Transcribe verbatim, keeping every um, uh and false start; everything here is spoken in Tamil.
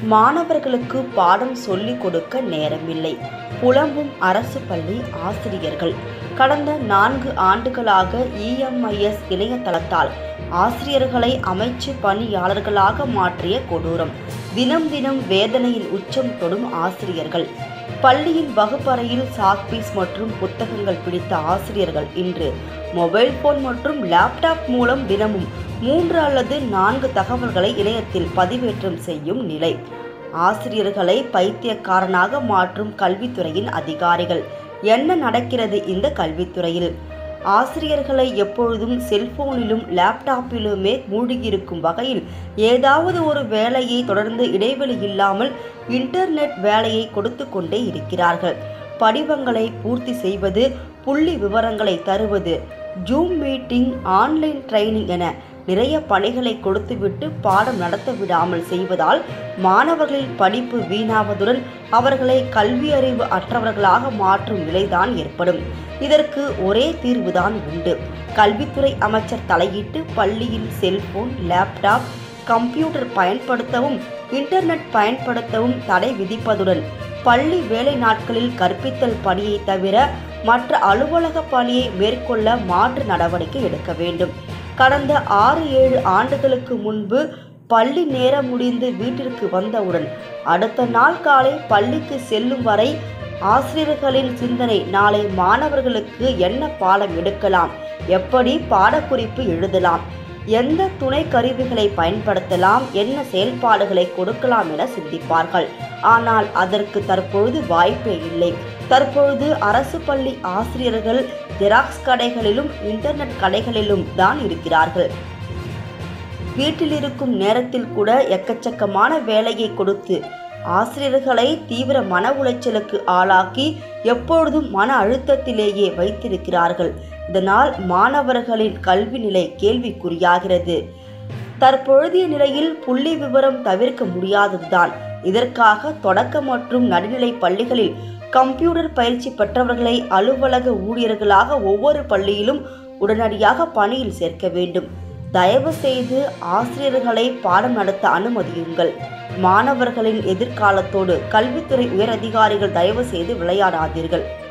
மாணவர்களுக்கு பாடம் சொல்லிக் கொடுக்க நேரமில்லை. புலம்பும் அரசு பள்ளி ஆசிரியர்கள். கடந்த நான்கு ஆண்டுகளாக இ எம் ஐ எஸ் இணையதளத்தால் ஆசிரியர்களை அமைச்சு பணியாளர்களாக மாற்றிய கொடூரம். தினம் தினம் வேதனையின் உச்சம் தொடும் ஆசிரியர்கள். பள்ளியின் வகுப்பறையில் சாக்பீஸ் மற்றும் புத்தகங்கள் பிடித்த ஆசிரியர்கள் இன்று மொபைல் போன் மற்றும் லேப்டாப் மூலம் தினமும் மூன்று அல்லது நான்கு தகவல்களை இணையத்தில் பதிவேற்றம் செய்யும் நிலை. ஆசிரியர்களை பைத்தியக்காரனாக மாற்றும் கல்வித்துறையின் அதிகாரிகள். என்ன நடக்கிறது இந்த கல்வித்துறையில்? ஆசிரியர்களை எப்பொழுதும் செல்போனிலும் லேப்டாப்பிலுமே மூழ்கியிருக்கும் வகையில் ஏதாவது ஒரு வேலையை தொடர்ந்து இடைவெளி இல்லாமல் இன்டர்நெட் வேலையை கொடுத்து கொண்டே இருக்கிறார்கள். படிவங்களை பூர்த்தி செய்வது, புள்ளி விவரங்களை தருவது, ஜூம் மீட்டிங், ஆன்லைன் ட்ரைனிங் என நிறைய பணிகளை கொடுத்துவிட்டு பாடம் நடத்த விடாமல் செய்வதால் மாணவர்களின் படிப்பு வீணாவதுடன் அவர்களை கல்வி அறிவு அற்றவர்களாக மாற்றும் நிலைதான் ஏற்படும். இதற்கு ஒரே தீர்வுதான் உண்டு. கல்வித்துறை அமைச்சர் தலையிட்டு பள்ளியில் செல்போன், லேப்டாப், கம்ப்யூட்டர் பயன்படுத்தவும் இன்டர்நெட் பயன்படுத்தவும் தடை விதிப்பதுடன் பள்ளி வேலை நாட்களில் கற்பித்தல் பணியை தவிர மற்ற அலுவலக பணியை மேற்கொள்ள மாற்று நடவடிக்கை எடுக்க வேண்டும். கடந்த ஆறு ஏழு ஆண்டுகளுக்கு முன்பு பள்ளி நேரம் முடிந்து வீட்டிற்கு வந்தவுடன் அடுத்த நாள் காலை பள்ளிக்கு செல்லும் வரை ஆசிரியர்களின் சிந்தனை நாளை மாணவர்களுக்கு என்ன பாடம் எடுக்கலாம், எப்படி பாடக்குறிப்பு எழுதலாம், எந்த துணை கருவிகளை பயன்படுத்தலாம், என்ன செயல்பாடுகளை கொடுக்கலாம் என சிந்திப்பார்கள். ஆனால் அதற்கு தற்பொழுது வாய்ப்பே இல்லை. தற்பொழுது அரசு பள்ளி ஆசிரியர்கள் ஜெராக்ஸ் கடைகளிலும் இன்டர்நெட் கடைகளிலும் தான் இருக்கிறார்கள். வீட்டில் இருக்கும் நேரத்தில் கூட எக்கச்சக்கமான வேலையை கொடுத்து ஆசிரியர்களை தீவிர மன உளைச்சலுக்கு ஆளாக்கி எப்பொழுதும் மன அழுத்தத்திலேயே வைத்திருக்கிறார்கள். இதனால் மாணவர்களின் கல்வி நிலை கேள்விக்குறியாகிறது. தற்பொழுதைய நிலையில் புள்ளி விவரம் தவிர்க்க முடியாததுதான். இதற்காக தொடக்க மற்றும் நடுநிலை பள்ளிகளில் கம்ப்யூட்டர் பயிற்சி பெற்றவர்களை அலுவலக ஊழியர்களாக ஒவ்வொரு பள்ளியிலும் உடனடியாக பணியில் சேர்க்க வேண்டும். தயவு செய்து ஆசிரியர்களை பாடம் நடத்த அனுமதியுங்கள். மாணவர்களின் எதிர்காலத்தோடு கல்வித்துறை உயர் அதிகாரிகள் தயவு செய்து விளையாடாதீர்கள்.